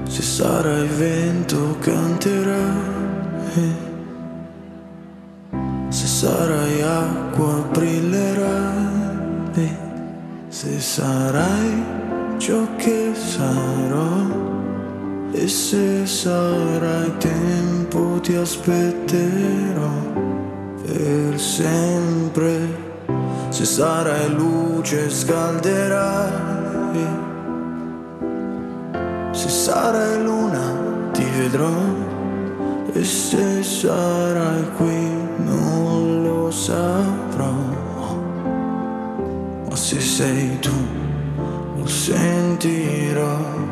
Se sarai vento canterai, se sarai acqua brillerai, se sarai ciò che sarò, e se sarai tempo ti aspetterò per sempre. Se sarai luce scalderai, se sarai luna ti vedrò, e se sarai qui non lo saprò. Ma se sei tu lo sentirò.